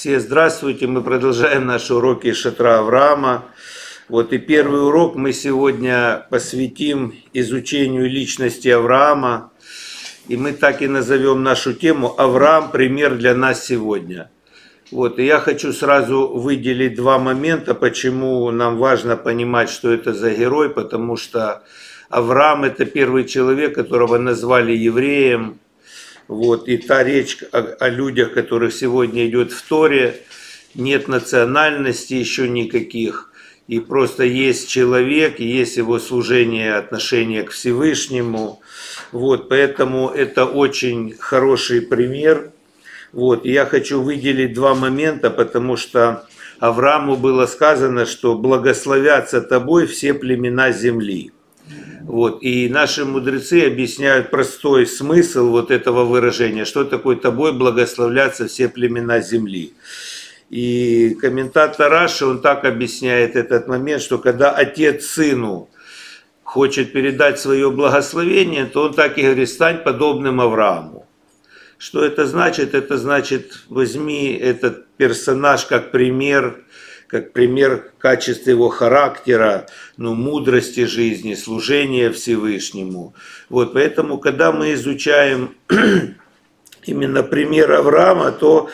Все здравствуйте, мы продолжаем наши уроки из шатра Авраама. Вот и первый урок мы сегодня посвятим изучению личности Авраама. И мы так и назовем нашу тему «Авраам – пример для нас сегодня». Вот, и я хочу сразу выделить два момента, почему нам важно понимать, что это за герой, потому что Авраам – это первый человек, которого назвали евреем. Вот, и та речь о людях, которых сегодня идет в Торе, нет национальности еще никаких, и просто есть человек, и есть его служение, отношение к Всевышнему. Вот, поэтому это очень хороший пример. Вот, и я хочу выделить два момента, потому что Аврааму было сказано, что благословятся тобой все племена земли. Вот, и наши мудрецы объясняют простой смысл вот этого выражения, что такое тобой благословлятся все племена земли. И комментатор Раши, он так объясняет этот момент, что когда отец сыну хочет передать свое благословение, то он так и говорит: стань подобным Аврааму. Что это значит? Это значит, возьми этот персонаж как пример качества его характера, мудрости жизни, служения Всевышнему. Вот, поэтому, когда мы изучаем именно пример Авраама, то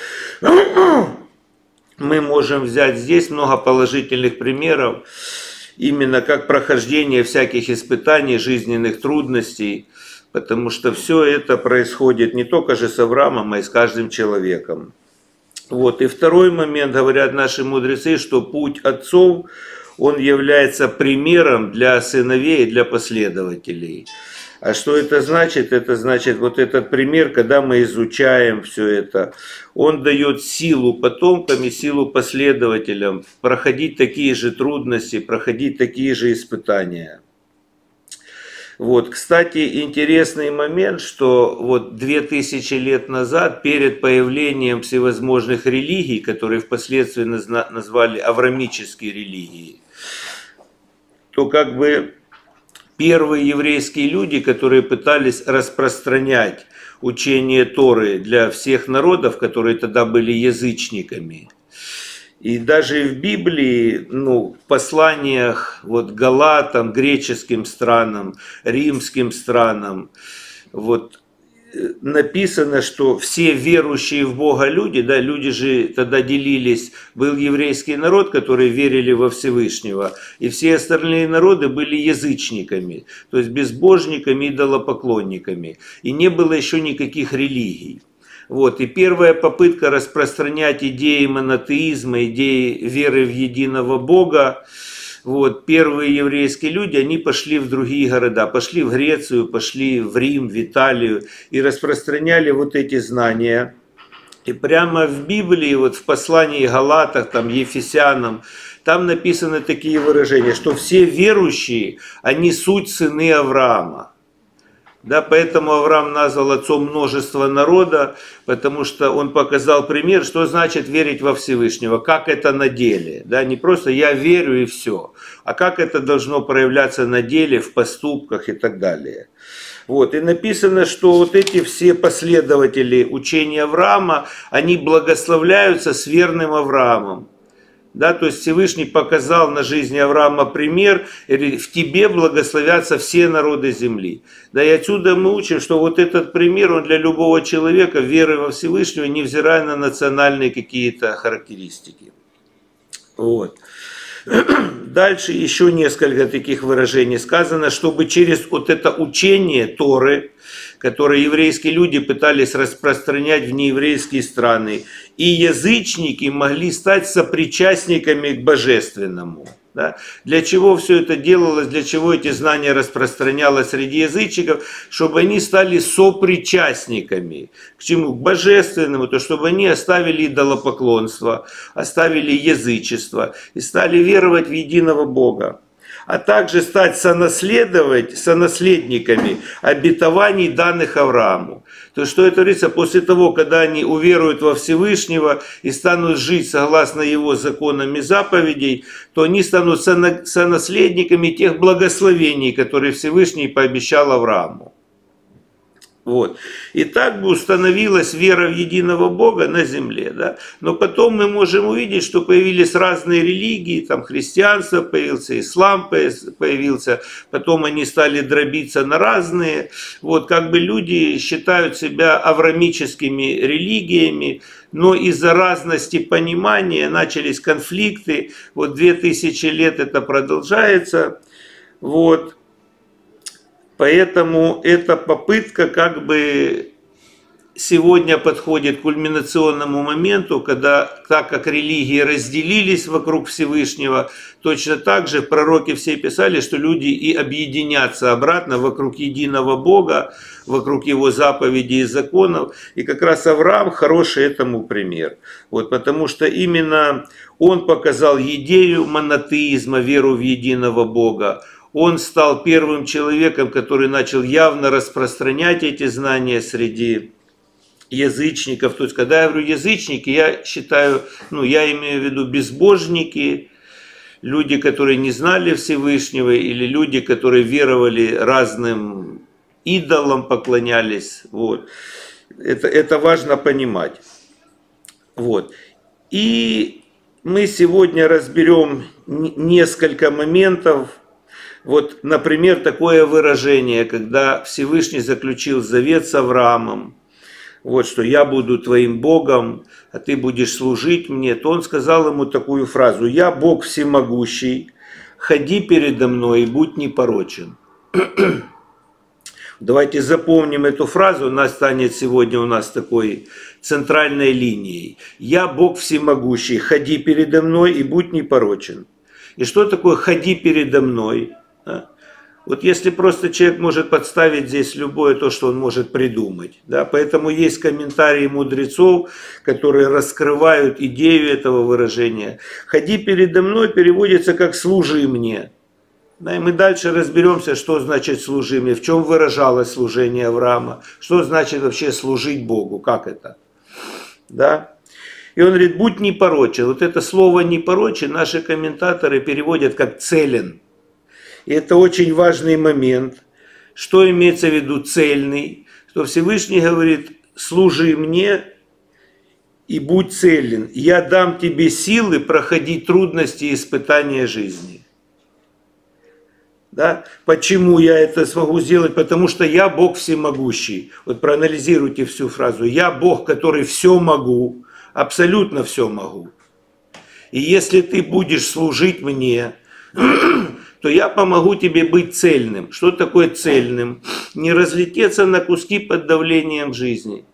мы можем взять здесь много положительных примеров, именно как прохождение всяких испытаний, жизненных трудностей, потому что все это происходит не только же с Авраамом, а и с каждым человеком. Вот. И второй момент, говорят наши мудрецы, что путь отцов, он является примером для сыновей и для последователей. А что это значит? Это значит, вот этот пример, когда мы изучаем все это, он дает силу потомкам и силу последователям проходить такие же трудности, проходить такие же испытания. Вот, кстати, интересный момент, что вот 2000 лет назад, перед появлением всевозможных религий, которые впоследствии назвали авраамические религии, то как бы первые еврейские люди, которые пытались распространять учение Торы для всех народов, которые тогда были язычниками. И даже в Библии, в посланиях вот галатам, греческим странам, римским странам, вот написано, что все верующие в Бога люди, да, люди же тогда делились, был еврейский народ, который верили во Всевышнего, и все остальные народы были язычниками, то есть безбожниками, идолопоклонниками, и не было еще никаких религий. Вот, и первая попытка распространять идеи монотеизма, идеи веры в единого Бога, вот, первые еврейские люди, они пошли в другие города, пошли в Грецию, пошли в Рим, в Италию и распространяли вот эти знания. И прямо в Библии, вот в послании Галатах, там, Ефесянам, там написаны такие выражения, что все верующие, они суть сыны Авраама. Да, поэтому Авраам назвал отцом множества народа, потому что он показал пример, что значит верить во Всевышнего, как это на деле. Да, не просто я верю и все, а как это должно проявляться на деле, в поступках и так далее. Вот, и написано, что вот эти все последователи учения Авраама, они благословляются с верным Авраамом. Да, то есть Всевышний показал на жизни Авраама пример, и в тебе благословятся все народы земли. Да, и отсюда мы учим, что вот этот пример, он для любого человека, веры во Всевышнего, невзирая на национальные какие-то характеристики. Вот. Дальше еще несколько таких выражений сказано, чтобы через вот это учение Торы, которое еврейские люди пытались распространять в нееврейские страны, и язычники могли стать сопричастниками к божественному. Да? Для чего все это делалось, для чего эти знания распространялось среди язычников, чтобы они стали сопричастниками. К чему? К божественному, то чтобы они оставили идолопоклонство, оставили язычество и стали веровать в единого Бога. А также стать сонаследниками обетований, данных Аврааму. То есть, что это говорится, после того, когда они уверуют во Всевышнего и станут жить согласно его законам и заповедей, то они станут сонаследниками тех благословений, которые Всевышний пообещал Аврааму. Вот. И так бы установилась вера в единого Бога на земле. Да? Но потом мы можем увидеть, что появились разные религии, там христианство появился, ислам появился, потом они стали дробиться на разные. Вот, как бы люди считают себя авраамическими религиями, но из-за разности понимания начались конфликты. Вот 2000 лет это продолжается. Вот. Поэтому эта попытка как бы сегодня подходит к кульминационному моменту, когда, так как религии разделились вокруг Всевышнего, точно так же пророки все писали, что люди и объединятся обратно вокруг единого Бога, вокруг Его заповедей и законов. И как раз Авраам хороший этому пример. Вот, потому что именно он показал идею монотеизма, веру в единого Бога. Он стал первым человеком, который начал явно распространять эти знания среди язычников. То есть, когда я говорю язычники, я считаю, я имею в виду безбожники, люди, которые не знали Всевышнего, или люди, которые веровали разным идолам, поклонялись. Вот. Это важно понимать. Вот. И мы сегодня разберем несколько моментов. Вот, например, такое выражение, когда Всевышний заключил завет с Авраамом, вот, что я буду твоим Богом, а ты будешь служить мне, то он сказал ему такую фразу: «Я Бог всемогущий, ходи передо мной и будь непорочен». Давайте запомним эту фразу, она станет сегодня у нас такой центральной линией. «Я Бог всемогущий, ходи передо мной и будь непорочен». И что такое «ходи передо мной»? Вот если просто человек может подставить здесь любое то, что он может придумать. Да? Поэтому есть комментарии мудрецов, которые раскрывают идею этого выражения. «Ходи передо мной» переводится как «служи мне». Да, и мы дальше разберемся, что значит «служи мне», в чем выражалось служение Авраама, что значит вообще служить Богу, как это. Да? И он говорит: «Будь непорочен». Вот это слово «непорочен» наши комментаторы переводят как «целен». И это очень важный момент. Что имеется в виду цельный? Что Всевышний говорит: служи мне и будь целен. Я дам тебе силы проходить трудности и испытания жизни. Да? Почему я это смогу сделать? Потому что я Бог всемогущий. Вот проанализируйте всю фразу. Я Бог, который все могу, абсолютно все могу. И если ты будешь служить мне, то я помогу тебе быть цельным. Что такое цельным? Не разлететься на куски под давлением жизни.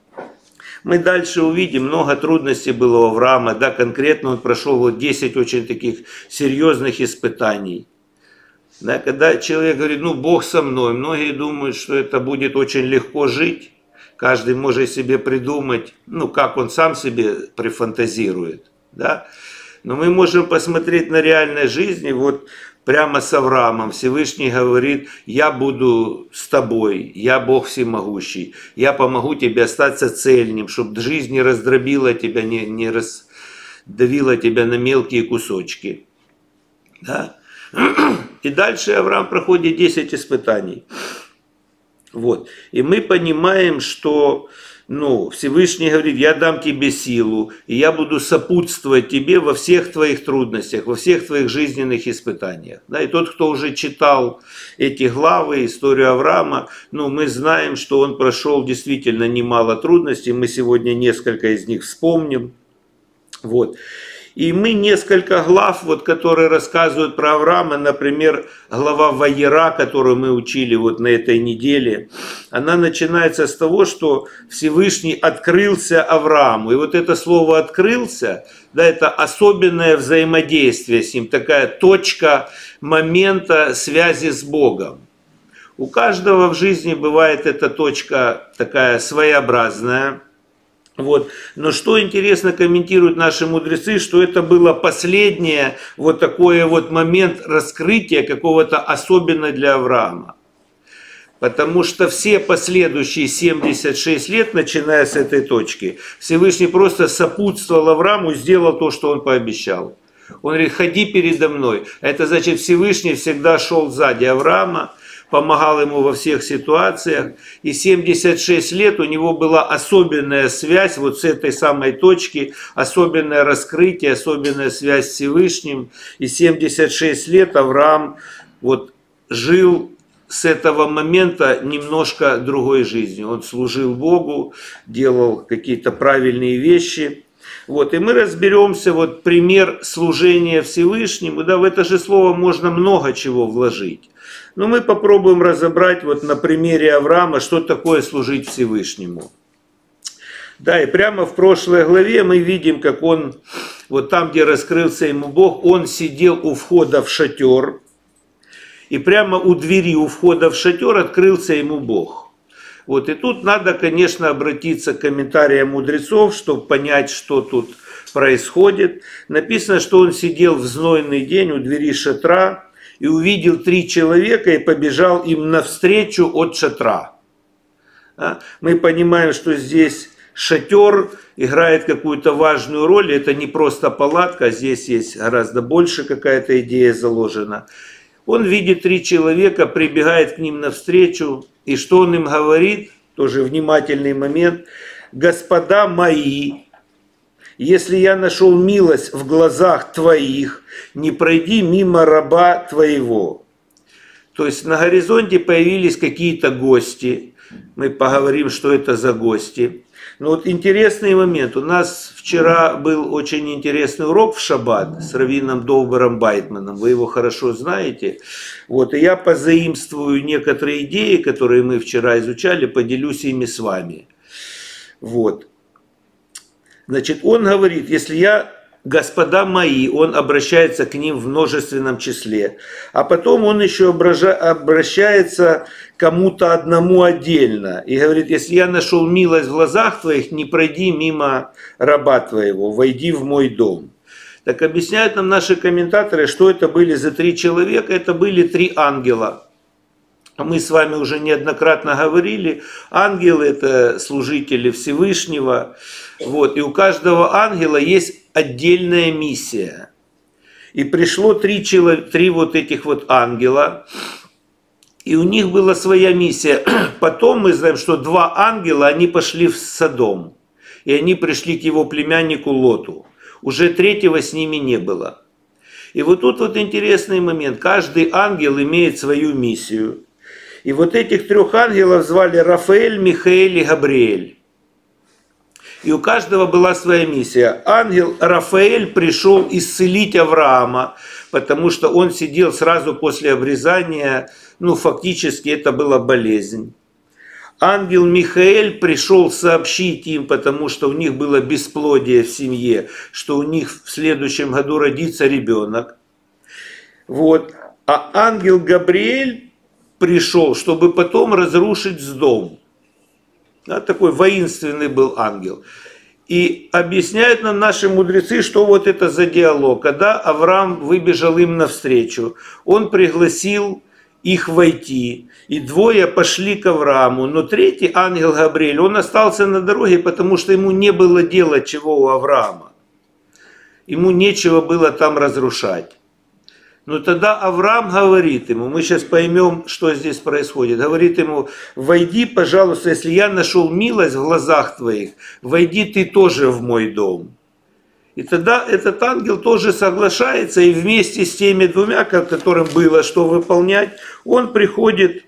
Мы дальше увидим, много трудностей было у Авраама. Да, конкретно он прошел вот 10 очень таких серьезных испытаний. Да, когда человек говорит: Бог со мной, многие думают, что это будет очень легко жить. Каждый может себе придумать, как он сам себе прифантазирует. Да? Но мы можем посмотреть на реальность жизни. Вот прямо с Авраамом Всевышний говорит: я буду с тобой, я Бог всемогущий, я помогу тебе остаться цельным, чтобы жизнь не раздробила тебя, не раздавила тебя на мелкие кусочки. Да? И дальше Авраам проходит 10 испытаний. Вот. И мы понимаем, что Всевышний говорит: я дам тебе силу, и я буду сопутствовать тебе во всех твоих трудностях, во всех твоих жизненных испытаниях. Да, и тот, кто уже читал эти главы, историю Авраама, мы знаем, что он прошел действительно немало трудностей, мы сегодня несколько из них вспомним. Вот. И мы несколько глав, которые рассказывают про Авраама, например, глава Ваера, которую мы учили на этой неделе, она начинается с того, что Всевышний открылся Аврааму. И вот это слово «открылся», да, это особенное взаимодействие с ним, такая точка момента связи с Богом. У каждого в жизни бывает эта точка такая своеобразная. Вот. Но что интересно, комментируют наши мудрецы, что это было последнее такой момент раскрытия какого-то особенного для Авраама. Потому что все последующие 76 лет, начиная с этой точки, Всевышний просто сопутствовал Аврааму и сделал то, что он пообещал. Он говорит: ходи передо мной. Это значит, Всевышний всегда шел сзади Авраама, помогал ему во всех ситуациях. И 76 лет у него была особенная связь вот с этой самой точки, особенное раскрытие, особенная связь с Всевышним. И 76 лет Авраам вот жил с этого момента немножко другой жизнью. Он служил Богу, делал какие-то правильные вещи. Вот, и мы разберемся, вот пример служения Всевышнему, да, в это же слово можно много чего вложить. Но мы попробуем разобрать вот на примере Авраама, что такое служить Всевышнему. Да, и прямо в прошлой главе мы видим, как он, вот там, где раскрылся ему Бог, он сидел у входа в шатер, и прямо у двери у входа в шатер открылся ему Бог. Вот, и тут надо, конечно, обратиться к комментариям мудрецов, чтобы понять, что тут происходит. Написано, что он сидел в знойный день у двери шатра и увидел 3 человека и побежал им навстречу от шатра. Мы понимаем, что здесь шатер играет какую-то важную роль. Это не просто палатка, здесь есть гораздо больше какая-то идея заложена. Он видит 3 человека, прибегает к ним навстречу, и что он им говорит, тоже внимательный момент: «Господа мои, если я нашел милость в глазах твоих, не пройди мимо раба твоего». То есть на горизонте появились какие-то гости, мы поговорим, что это за гости. Но вот интересный момент. У нас вчера был очень интересный урок в шаббат с раввином Довбером Байтманом. Вы его хорошо знаете. Вот, и я позаимствую некоторые идеи, которые мы вчера изучали, поделюсь ими с вами. Вот. Значит, он говорит, если я, господа мои, он обращается к ним в множественном числе. А потом он еще обращается к кому-то одному отдельно. И говорит, если я нашел милость в глазах твоих, не пройди мимо раба твоего, войди в мой дом. Так объясняют нам наши комментаторы, что это были за 3 человека. Это были 3 ангела. Мы с вами уже неоднократно говорили, ангелы — это служители Всевышнего. Вот, и у каждого ангела есть отдельная миссия. И пришло 3 вот этих вот ангела, и у них была своя миссия. Потом мы знаем, что 2 ангела, они пошли в Содом, и они пришли к его племяннику Лоту. Уже 3-го с ними не было. И вот тут вот интересный момент. Каждый ангел имеет свою миссию. И вот этих 3 ангелов звали Рафаэль, Михаэль и Габриэль. И у каждого была своя миссия. Ангел Рафаэль пришел исцелить Авраама, потому что он сидел сразу после обрезания, ну фактически это была болезнь. Ангел Михаэль пришел сообщить им, потому что у них было бесплодие в семье, что у них в следующем году родится ребенок. Вот. А ангел Габриэль пришел, чтобы потом разрушить дом. Да, такой воинственный был ангел. И объясняют нам наши мудрецы, что вот это за диалог. Когда Авраам выбежал им навстречу, он пригласил их войти. И 2 пошли к Аврааму. Но 3-й ангел Габриэль, он остался на дороге, потому что ему не было дела чего у Авраама. Ему нечего было там разрушать. Но тогда Авраам говорит ему, мы сейчас поймем, что здесь происходит, говорит ему: войди, пожалуйста, если я нашел милость в глазах твоих, войди ты тоже в мой дом. И тогда этот ангел тоже соглашается, и вместе с теми 2, которым было что выполнять, он приходит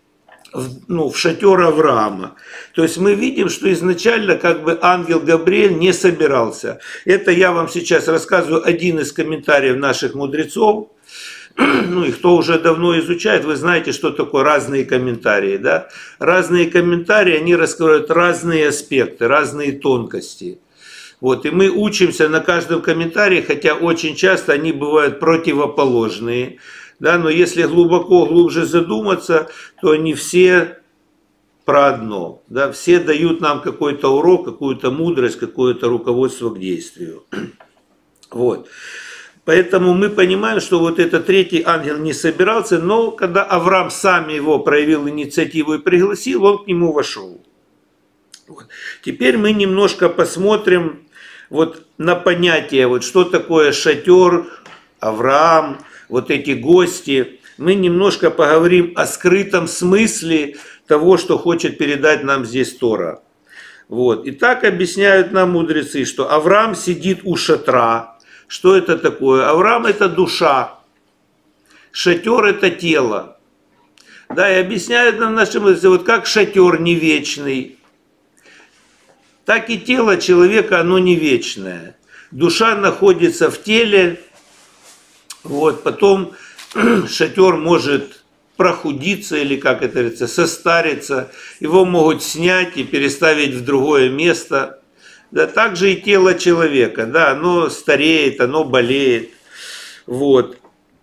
в шатер Авраама. То есть мы видим, что изначально как бы ангел Габриэль не собирался. Это я вам сейчас рассказываю один из комментариев наших мудрецов. Ну и кто уже давно изучает, вы знаете, что такое разные комментарии. Да? Разные комментарии, они раскрывают разные аспекты, разные тонкости. Вот, и мы учимся на каждом комментарии, хотя очень часто они бывают противоположные. Да, но если глубже задуматься, то они все про одно. Да, все дают нам какой-то урок, какую-то мудрость, какое-то руководство к действию. Вот. Поэтому мы понимаем, что вот этот 3-й ангел не собирался, но когда Авраам сам его проявил инициативу и пригласил, он к нему вошел. Вот. Теперь мы немножко посмотрим вот на понятие, вот что такое шатер, Авраам, вот эти гости. мы немножко поговорим о скрытом смысле того, что хочет передать нам здесь Тора. Вот. И так объясняют нам мудрецы, что Авраам сидит у шатра. Что это такое? Авраам – это душа, шатер – это тело. Да, и объясняют нам наши мудрецы, вот как шатер не вечный, так и тело человека, оно не вечное. Душа находится в теле, вот, потом шатер может прохудиться, или как это говорится, состариться, его могут снять и переставить в другое место. Да, также и тело человека, да, оно стареет, оно болеет. Вот.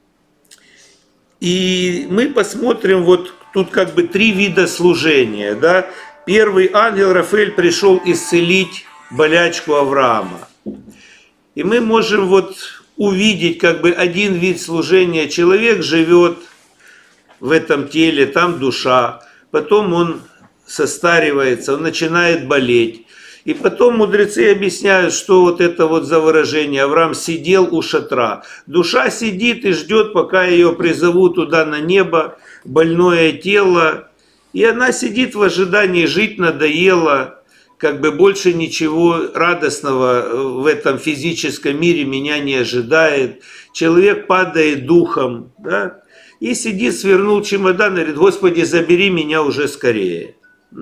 И мы посмотрим, вот тут как бы 3 вида служения. Да. Первый ангел Рафаэль пришел исцелить болячку Авраама. И мы можем вот увидеть как бы один вид служения. Человек живет в этом теле, там душа, потом он состаривается, он начинает болеть. И потом мудрецы объясняют, что вот это вот за выражение. Авраам сидел у шатра. Душа сидит и ждет, пока ее призовут туда на небо, больное тело. И она сидит в ожидании, жить надоело, как бы больше ничего радостного в этом физическом мире меня не ожидает. Человек падает духом, да, и сидит, свернул чемодан и говорит: Господи, забери меня уже скорее.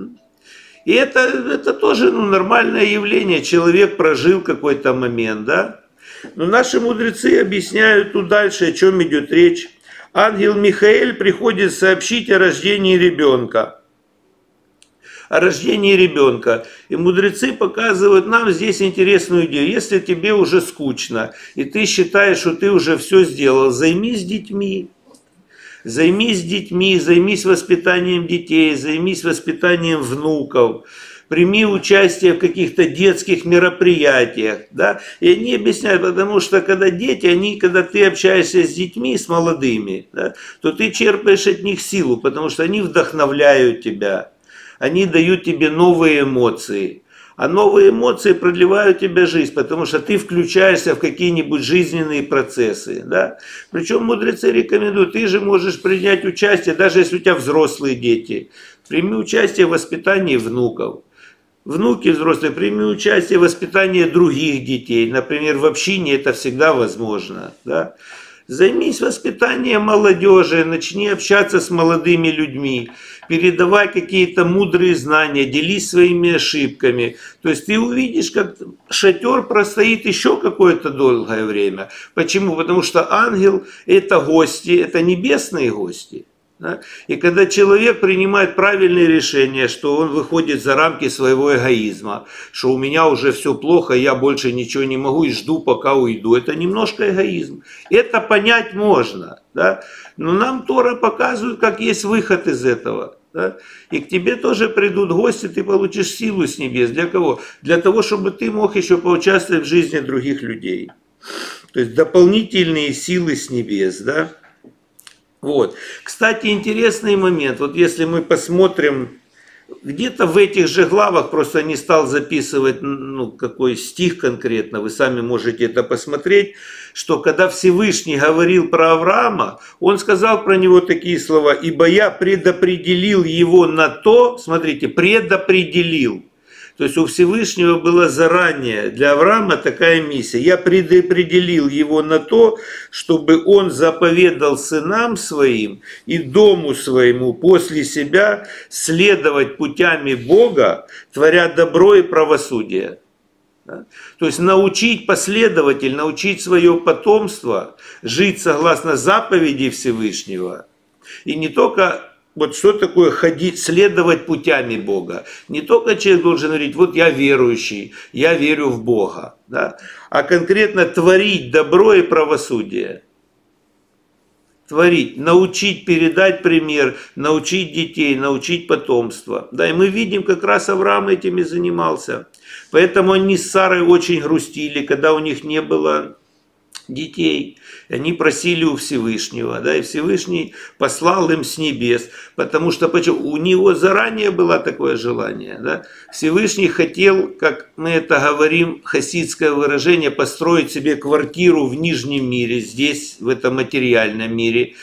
И это тоже нормальное явление. Человек прожил какой-то момент, да. Но наши мудрецы объясняют тут дальше, о чем идет речь. Ангел Михаэль приходит сообщить о рождении ребенка. О рождении ребенка. И мудрецы показывают нам здесь интересную идею. Если тебе уже скучно, и ты считаешь, что ты уже все сделал, займись детьми. Займись детьми, займись воспитанием детей, займись воспитанием внуков, прими участие в каких-то детских мероприятиях. Да? И они объясняют, потому что когда дети, когда ты общаешься с детьми, с молодыми, да, то ты черпаешь от них силу, потому что они вдохновляют тебя, они дают тебе новые эмоции. А новые эмоции продлевают тебе жизнь, потому что ты включаешься в какие-нибудь жизненные процессы. Да? Причем мудрецы рекомендуют, ты же можешь принять участие, даже если у тебя взрослые дети. Прими участие в воспитании внуков. Внуки взрослые, прими участие в воспитании других детей. Например, в общине это всегда возможно. Да? Займись воспитанием молодежи, начни общаться с молодыми людьми, передавай какие-то мудрые знания, делись своими ошибками. То есть ты увидишь, как шатер простоит еще какое-то долгое время. Почему? Потому что ангел – это гости, это небесные гости. Да? И когда человек принимает правильные решения, что он выходит за рамки своего эгоизма, что у меня уже все плохо, я больше ничего не могу и жду, пока уйду, это немножко эгоизм. Это понять можно, да? Но нам Тора показывает, как есть выход из этого. Да? И к тебе тоже придут гости, ты получишь силу с небес. Для кого? Для того, чтобы ты мог еще поучаствовать в жизни других людей. То есть дополнительные силы с небес, да? Вот. Кстати, интересный момент. Вот если мы посмотрим, где-то в этих же главах, просто не стал записывать, какой стих конкретно, вы сами можете это посмотреть, что когда Всевышний говорил про Авраама, он сказал про него такие слова: «Ибо я предопределил его на то», смотрите, предопределил. То есть у Всевышнего была заранее для Авраама такая миссия. Я предопределил его на то, чтобы он заповедал сынам своим и дому своему после себя следовать путями Бога, творя добро и правосудие. Да? То есть научить последователь, научить свое потомство жить согласно заповеди Всевышнего. И не только... Вот что такое ходить, следовать путями Бога. Не только человек должен говорить: вот я верующий, я верю в Бога. Да? А конкретно творить добро и правосудие. Творить, научить, передать пример, научить детей, научить потомство. Да, и мы видим, как раз Авраам этим и занимался. Поэтому они с Сарой очень грустили, когда у них не было детей. Они просили у Всевышнего, да, и Всевышний послал им с небес, потому что у него заранее было такое желание. Да. Всевышний хотел, как мы это говорим, хасидское выражение, построить себе квартиру в нижнем мире, здесь, в этом материальном мире.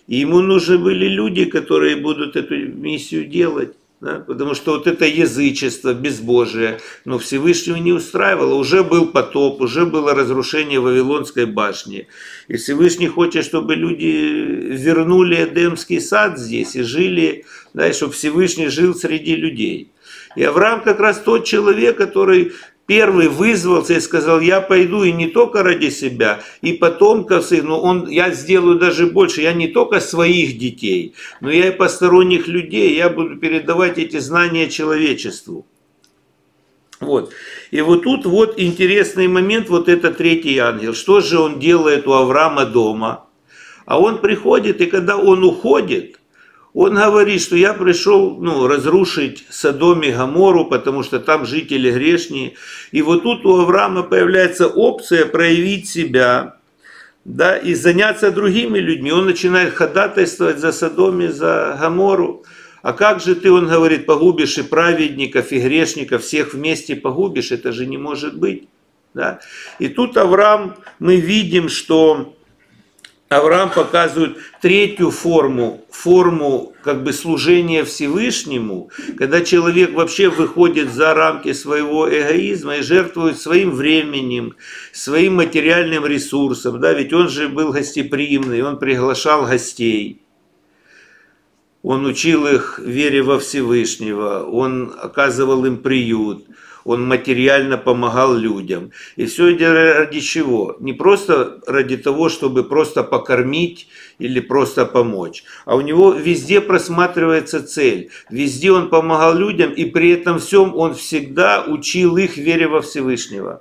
И ему нужны были люди, которые будут эту миссию делать. Да? Потому что вот это язычество, безбожие, но Всевышнего не устраивало. Уже был потоп, уже было разрушение Вавилонской башни. И Всевышний хочет, чтобы люди вернули Эдемский сад здесь и жили, да, и чтобы Всевышний жил среди людей. И Авраам как раз тот человек, который первый вызвался и сказал: я пойду и не только ради себя, и потомков своих, но я сделаю даже больше, я не только своих детей, но я и посторонних людей, я буду передавать эти знания человечеству. Вот. И вот тут вот интересный момент, вот этот третий ангел. Что же он делает у Авраама дома? А он приходит, и когда он уходит, он говорит, что я пришел разрушить Содом и Гоморру, потому что там жители грешнее. И вот тут у Авраама появляется опция проявить себя, да, и заняться другими людьми. Он начинает ходатайствовать за Содом и за Гоморру. А как же ты, он говорит, погубишь и праведников, и грешников, всех вместе погубишь? Это же не может быть. Да? И тут Авраам, мы видим, что Авраам показывает третью форму как бы служения Всевышнему, когда человек вообще выходит за рамки своего эгоизма и жертвует своим временем, своим материальным ресурсом. Да? Ведь он же был гостеприимный, он приглашал гостей. Он учил их вере во Всевышнего, он оказывал им приют, он материально помогал людям. И все это ради чего? Не просто ради того, чтобы просто покормить или просто помочь. А у него везде просматривается цель. Везде он помогал людям, и при этом всем он всегда учил их вере во Всевышнего.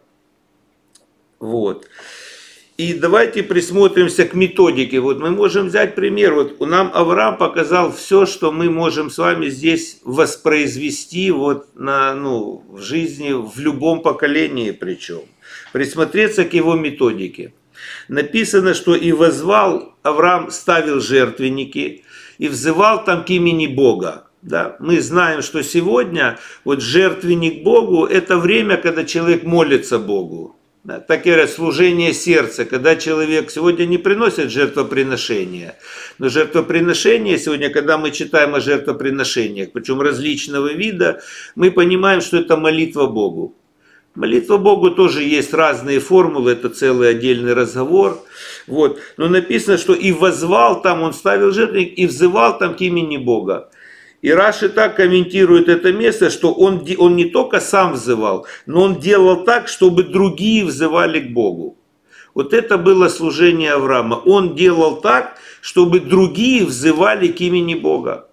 Вот. И давайте присмотримся к методике. Вот мы можем взять пример. Вот нам Авраам показал все, что мы можем с вами здесь воспроизвести вот в жизни, в любом поколении причем. Присмотреться к его методике. Написано, что и воззвал Авраам, ставил жертвенники и взывал там к имени Бога. Да? Мы знаем, что сегодня вот жертвенник Богу — это время, когда человек молится Богу. Да, так и говорят, служение сердца, когда человек сегодня не приносит жертвоприношения, но жертвоприношение сегодня, когда мы читаем о жертвоприношениях, причем различного вида, мы понимаем, что это молитва Богу. Молитва Богу тоже есть разные формулы, это целый отдельный разговор. Вот. Но написано, что и воззвал там, он ставил жертвенник, и взывал там к имени Бога. И Раши так комментирует это место, что он не только сам взывал, но он делал так, чтобы другие взывали к Богу. Вот это было служение Авраама. Он делал так, чтобы другие взывали к имени Бога.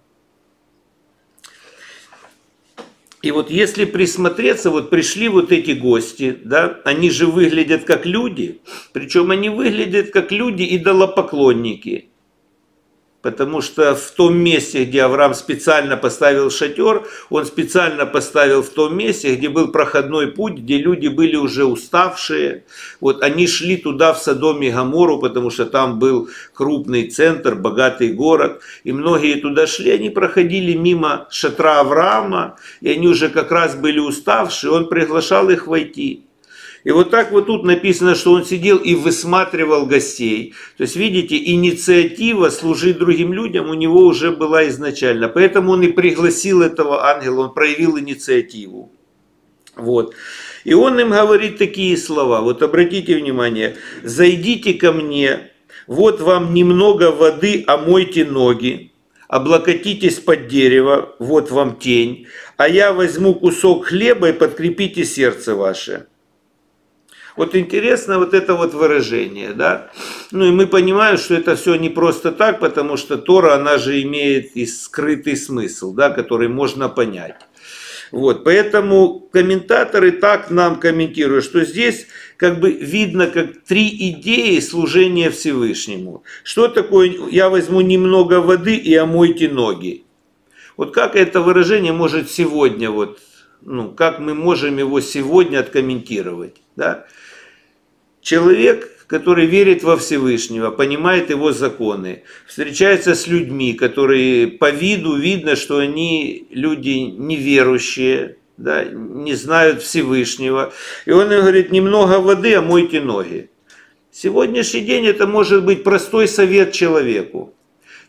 И вот если присмотреться, вот пришли вот эти гости, да, они же выглядят как люди, причем они выглядят как люди-идолопоклонники. Потому что в том месте, где Авраам специально поставил шатер, он специально поставил в том месте, где был проходной путь, где люди были уже уставшие. Вот они шли туда, в Содом и Гоморру, потому что там был крупный центр, богатый город. И многие туда шли, они проходили мимо шатра Авраама, и они уже как раз были уставшие, он приглашал их войти. И вот так вот тут написано, что он сидел и высматривал гостей. То есть, видите, инициатива служить другим людям у него уже была изначально. Поэтому он и пригласил этого ангела, он проявил инициативу. Вот. И он им говорит такие слова. Вот обратите внимание. «Зайдите ко мне, вот вам немного воды, омойте ноги. Облокотитесь под дерево, вот вам тень. А я возьму кусок хлеба и подкрепите сердце ваше». Вот интересно вот это вот выражение, да. Ну и мы понимаем, что это все не просто так, потому что Тора, она же имеет и скрытый смысл, да, который можно понять. Вот, поэтому комментаторы так нам комментируют, что здесь как бы видно как три идеи служения Всевышнему. Что такое «я возьму немного воды и омойте ноги»? Вот как это выражение может сегодня, вот, как мы можем его сегодня откомментировать, да? Человек, который верит во Всевышнего, понимает его законы, встречается с людьми, которые по виду видно, что они люди неверующие, да, не знают Всевышнего. И он им говорит: немного воды, омойте ноги. Сегодняшний день это может быть простой совет человеку.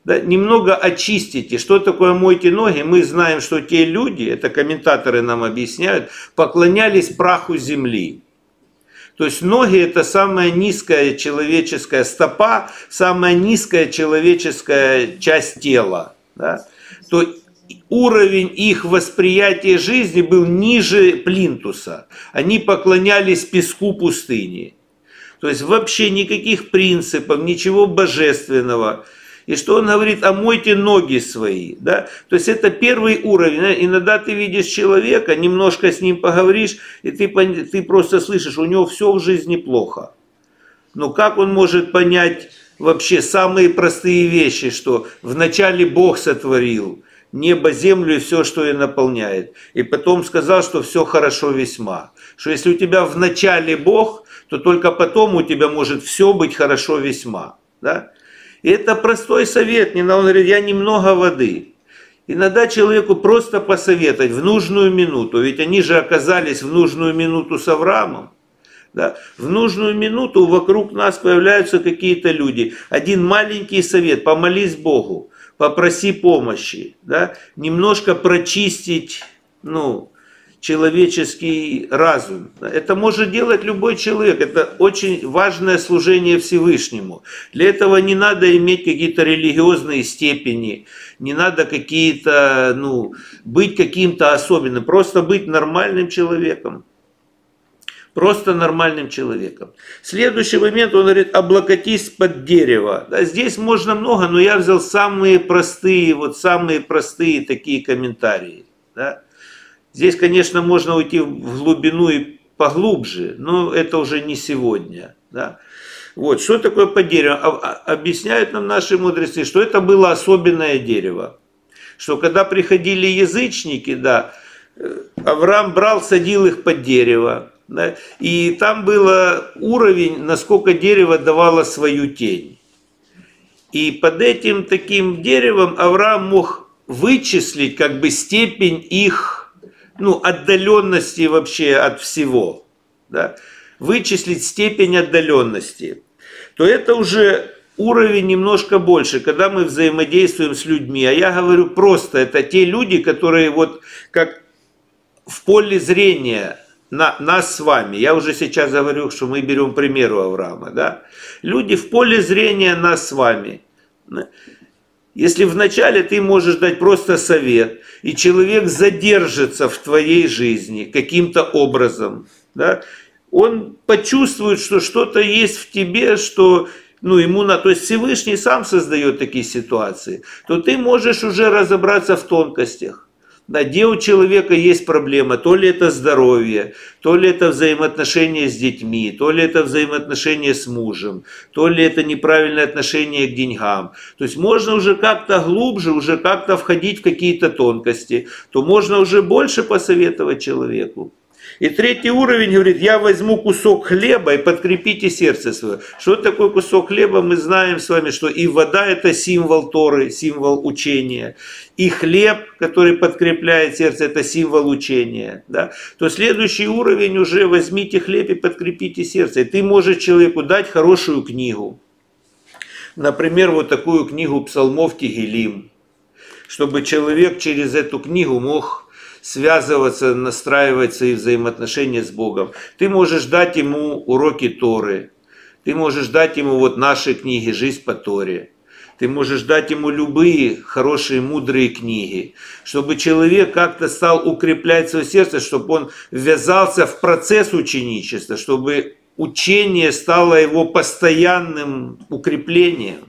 Да, немного очистите. Что такое мойте ноги? Мы знаем, что те люди, это комментаторы нам объясняют, поклонялись праху земли. То есть ноги это самая низкая человеческая стопа, самая низкая человеческая часть тела. Да? То уровень их восприятия жизни был ниже плинтуса. Они поклонялись песку пустыни. То есть вообще никаких принципов, ничего божественного. И что он говорит, омойте ноги свои. Да? То есть это первый уровень. Иногда ты видишь человека, немножко с ним поговоришь, и ты просто слышишь, у него все в жизни плохо. Но как он может понять вообще самые простые вещи, что вначале Бог сотворил небо, землю и все, что ее наполняет. И потом сказал, что все хорошо весьма. Что если у тебя вначале Бог, то только потом у тебя может все быть хорошо весьма. Да? И это простой совет. Он говорит, я немного воды. Иногда человеку просто посоветовать в нужную минуту. Ведь они же оказались в нужную минуту с Авраамом. Да? В нужную минуту вокруг нас появляются какие-то люди. Один маленький совет. Помолись Богу. Попроси помощи. Да? Немножко прочистить, человеческий разум. Это может делать любой человек. Это очень важное служение Всевышнему. Для этого не надо иметь какие-то религиозные степени, не надо быть каким-то особенным. Просто быть нормальным человеком. Просто нормальным человеком. Следующий момент, он говорит, облокотись под дерево. Да, здесь можно много, но я взял самые простые такие комментарии. Да. Здесь, конечно, можно уйти в глубину и поглубже, но это уже не сегодня. Да. Вот, что такое под деревом? Объясняют нам наши мудрецы, что это было особенное дерево. Что когда приходили язычники, да, Авраам брал, садил их под дерево. Да, и там был уровень, насколько дерево давало свою тень. И под этим таким деревом Авраам мог вычислить степень их отдаленности вообще от всего, да, вычислить степень отдаленности, то это уже уровень немножко больше, когда мы взаимодействуем с людьми. А я говорю просто, это те люди, которые как в поле зрения нас с вами. Я уже сейчас говорю, что мы берем пример у Авраама. Да? Люди в поле зрения нас с вами. Если вначале ты можешь дать просто совет, и человек задержится в твоей жизни каким-то образом, да, он почувствует, что что-то есть в тебе, что то есть Всевышний сам создает такие ситуации, то ты можешь уже разобраться в тонкостях. Да, где у человека есть проблема, то ли это здоровье, то ли это взаимоотношения с детьми, то ли это взаимоотношения с мужем, то ли это неправильное отношение к деньгам. То есть можно уже как-то глубже, уже как-то входить в какие-то тонкости, то можно уже больше посоветовать человеку. И третий уровень говорит, я возьму кусок хлеба и подкрепите сердце свое. Что такое кусок хлеба? Мы знаем с вами, что и вода это символ Торы, символ учения. И хлеб, который подкрепляет сердце, это символ учения. Да? То следующий уровень уже возьмите хлеб и подкрепите сердце. И ты можешь человеку дать хорошую книгу. Например, вот такую книгу псалмов Тегилим. Чтобы человек через эту книгу мог связываться, настраивать свои взаимоотношения с Богом. Ты можешь дать ему уроки Торы. Ты можешь дать ему наши книги «Жизнь по Торе». Ты можешь дать ему любые хорошие, мудрые книги. Чтобы человек как-то стал укреплять свое сердце, чтобы он ввязался в процесс ученичества, чтобы учение стало его постоянным укреплением.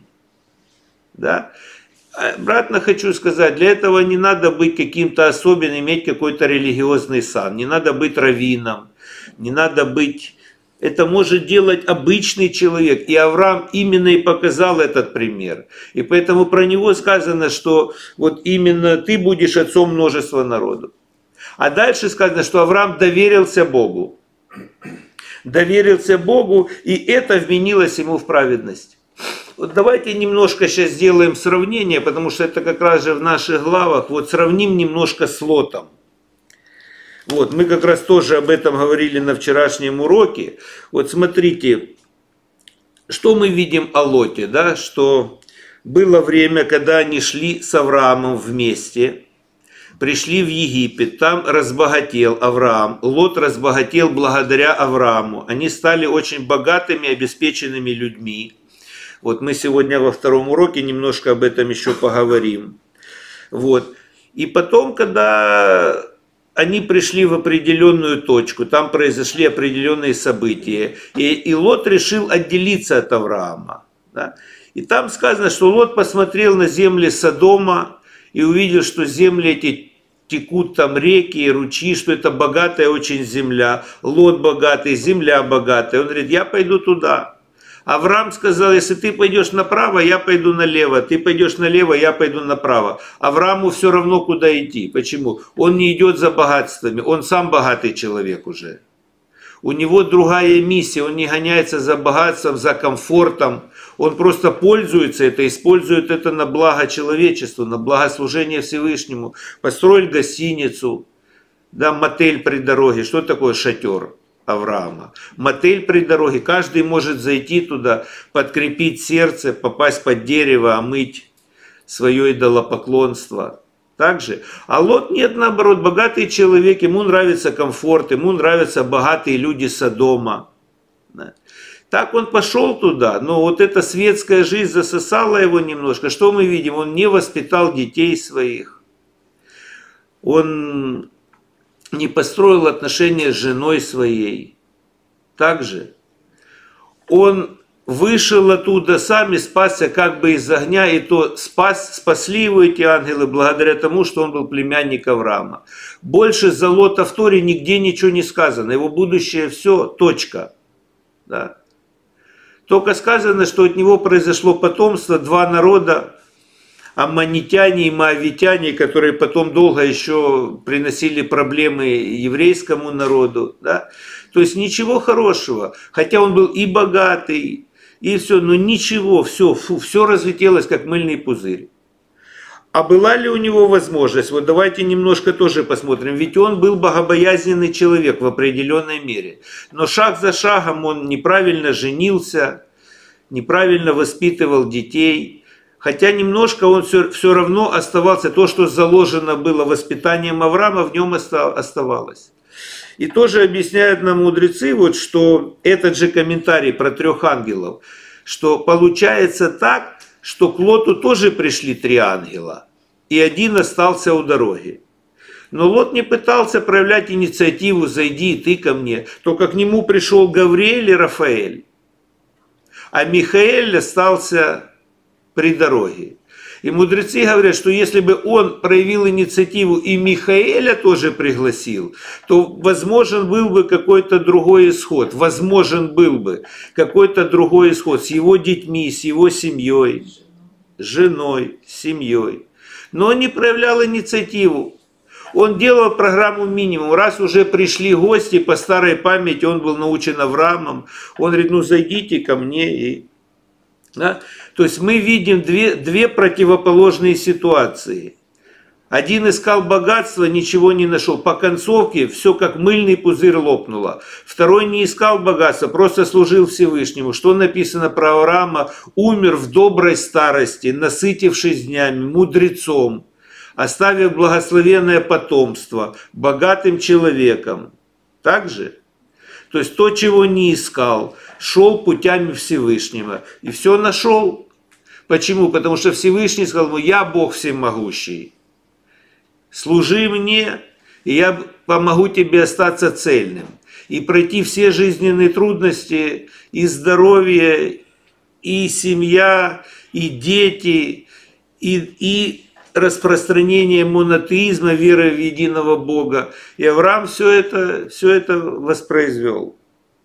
Да? Обратно хочу сказать, для этого не надо быть каким-то особенным, иметь какой-то религиозный сан, не надо быть раввином, не надо быть... Это может делать обычный человек. И Авраам именно и показал этот пример. И поэтому про него сказано, что именно ты будешь отцом множества народов. А дальше сказано, что Авраам доверился Богу. Доверился Богу, и это вменилось ему в праведность. Давайте немножко сейчас сделаем сравнение, потому что это как раз же в наших главах. Сравним немножко с Лотом. Мы как раз тоже об этом говорили на вчерашнем уроке. Смотрите, что мы видим о Лоте, да, что Было время, когда они шли с Авраамом вместе, пришли в Египет, там разбогател Авраам, Лот разбогател благодаря Аврааму. Они стали очень богатыми, обеспеченными людьми. Вот мы сегодня во втором уроке немножко об этом еще поговорим. Вот. И потом, когда они пришли в определенную точку, там произошли определенные события, и Лот решил отделиться от Авраама. Да? И там сказано, что Лот посмотрел на земли Содома и увидел, что земли эти текут там реки и ручьи, что это богатая очень земля. Лот богатый, земля богатая. Он говорит, я пойду туда. Авраам сказал, если ты пойдешь направо, я пойду налево. Ты пойдешь налево, я пойду направо. Аврааму все равно, куда идти. Почему? Он не идет за богатствами. Он сам богатый человек уже. У него другая миссия. Он не гоняется за богатством, за комфортом. Он просто пользуется это, использует это на благо человечеству, на благослужение Всевышнему. Построить гостиницу, да, мотель при дороге. Что такое шатер Авраама? Мотель при дороге. Каждый может зайти туда, подкрепить сердце, попасть под дерево, омыть свое идолопоклонство. Также. А Лот нет, наоборот, богатый человек, ему нравится комфорт, ему нравятся богатые люди Содома. Так он пошел туда, но вот эта светская жизнь засосала его немножко. Что мы видим? Он не воспитал детей своих. Он не построил отношения с женой своей. Также он вышел оттуда сам и спасся как бы из огня, и то спасли его эти ангелы благодаря тому, что он был племянник Авраама. Больше за Лота в Торе нигде ничего не сказано. Его будущее все, точка. Да. Только сказано, что от него произошло потомство, два народа, аммонитяне и моавитяне, которые потом долго еще приносили проблемы еврейскому народу. Да? То есть ничего хорошего, хотя он был и богатый, и все, но ничего, все разлетелось, как мыльный пузырь. А была ли у него возможность? Вот давайте немножко тоже посмотрим. Ведь он был богобоязненный человек в определенной мере. Но шаг за шагом он неправильно женился, неправильно воспитывал детей. Хотя немножко он все равно оставался, то, что заложено было воспитанием Авраама, в нем оставалось. И тоже объясняют нам мудрецы, вот, что этот же комментарий про 3 ангелов, что получается так, что к Лоту тоже пришли 3 ангела, и один остался у дороги. Но Лот не пытался проявлять инициативу, зайди, ты ко мне. Только к нему пришел Гавриэль и Рафаэль, а Михаэль остался при дороге. И мудрецы говорят, что если бы он проявил инициативу и Михаэля тоже пригласил, то возможен был бы какой-то другой исход. Возможен был бы какой-то другой исход с его детьми, с его семьей, с женой, с семьей. Но он не проявлял инициативу. Он делал программу минимум. Раз уже пришли гости, по старой памяти он был научен Авраамом, он говорит, ну зайдите ко мне и... Да? То есть мы видим две противоположные ситуации. Один искал богатство, ничего не нашел. По концовке все как мыльный пузырь лопнуло. Второй не искал богатства, просто служил Всевышнему. Что написано про Авраама? Умер в доброй старости, насытившись днями, мудрецом, оставив благословенное потомство, богатым человеком. Так же? То есть то, чего не искал, шел путями Всевышнего. И все нашел. Почему? Потому что Всевышний сказал ему, я Бог всемогущий. Служи мне, и я помогу тебе остаться цельным. И пройти все жизненные трудности, и здоровье, и семья, и дети, и распространение монотеизма, веры в единого Бога. И Авраам все это воспроизвел.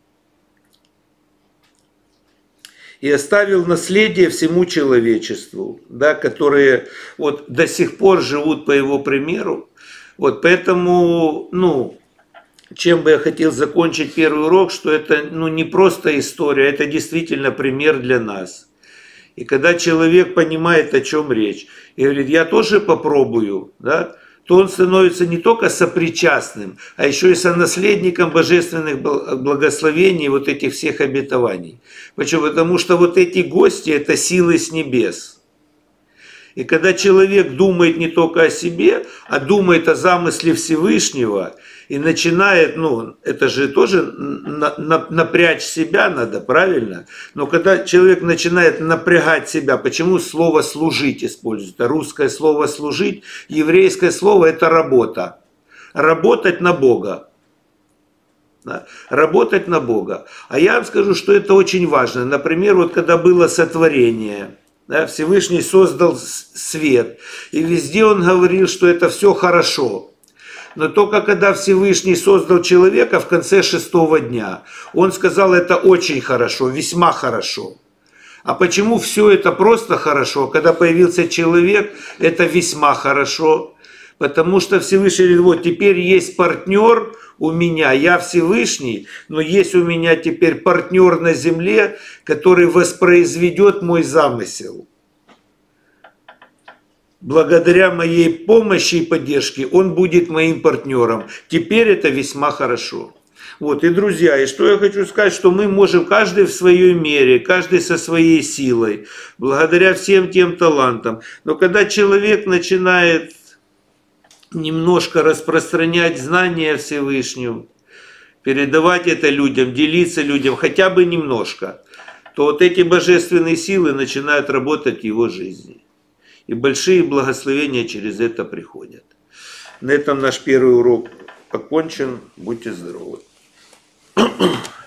И оставил наследие всему человечеству, да, которые вот до сих пор живут по его примеру. Вот поэтому, чем бы я хотел закончить первый урок, что это не просто история, это действительно пример для нас. И когда человек понимает, о чем речь, и говорит, я тоже попробую, да, то он становится не только сопричастным, а еще и сонаследником божественных благословений, вот этих всех обетований. Почему? Потому что вот эти гости – это силы с небес. И когда человек думает не только о себе, а думает о замысле Всевышнего, и начинает, ну, это же тоже напрячь себя надо, правильно? Но когда человек начинает напрягать себя, почему слово «служить» используется? Русское слово «служить», еврейское слово – это работа. Работать на Бога. Да? Работать на Бога. А я вам скажу, что это очень важно. Например, вот когда было сотворение, да, Всевышний создал свет, и везде он говорил, что это все хорошо. Но только когда Всевышний создал человека в конце 6-го дня, он сказал, это очень хорошо, весьма хорошо. А почему все это просто хорошо, когда появился человек, это весьма хорошо? Потому что Всевышний говорит, вот теперь есть партнер у меня, я Всевышний, но есть у меня теперь партнер на земле, который воспроизведет мой замысел. Благодаря моей помощи и поддержке он будет моим партнером. Теперь это весьма хорошо. Вот, и друзья, и что я хочу сказать, что мы можем, каждый в своей мере, каждый со своей силой, благодаря всем тем талантам. Но когда человек начинает немножко распространять знания Всевышнего, передавать это людям, делиться людям хотя бы немножко, то вот эти божественные силы начинают работать в его жизни. И большие благословения через это приходят. На этом наш первый урок окончен. Будьте здоровы.